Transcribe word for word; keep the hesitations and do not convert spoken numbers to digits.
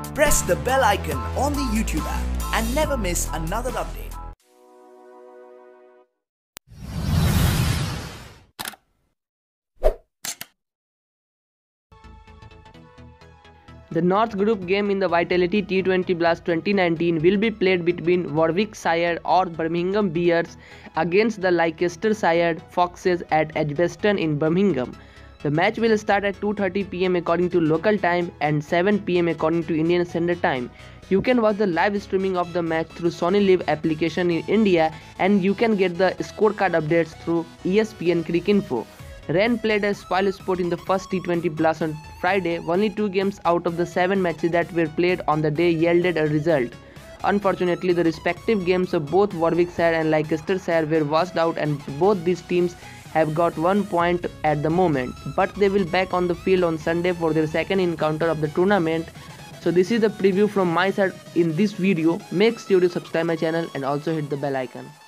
Press the bell icon on the YouTube app and never miss another update. The North Group game in the Vitality T twenty Blast twenty nineteen will be played between Warwickshire or Birmingham Bears against the Leicestershire Foxes at Edgbaston in Birmingham. The match will start at two thirty p m according to local time and seven p m according to Indian Standard Time. You can watch the live streaming of the match through Sony Live application in India, and you can get the scorecard updates through E S P N Cricinfo. Rennes played a spoil sport in the first T twenty Blast on Friday. Only two games out of the seven matches that were played on the day yielded a result. Unfortunately, the respective games of both Warwickshire and Leicestershire were washed out, and both these teams have got one point at the moment, but they will back on the field on Sunday for their second encounter of the tournament. So this is the preview from my side in this video. Make sure to subscribe my channel and also hit the bell icon.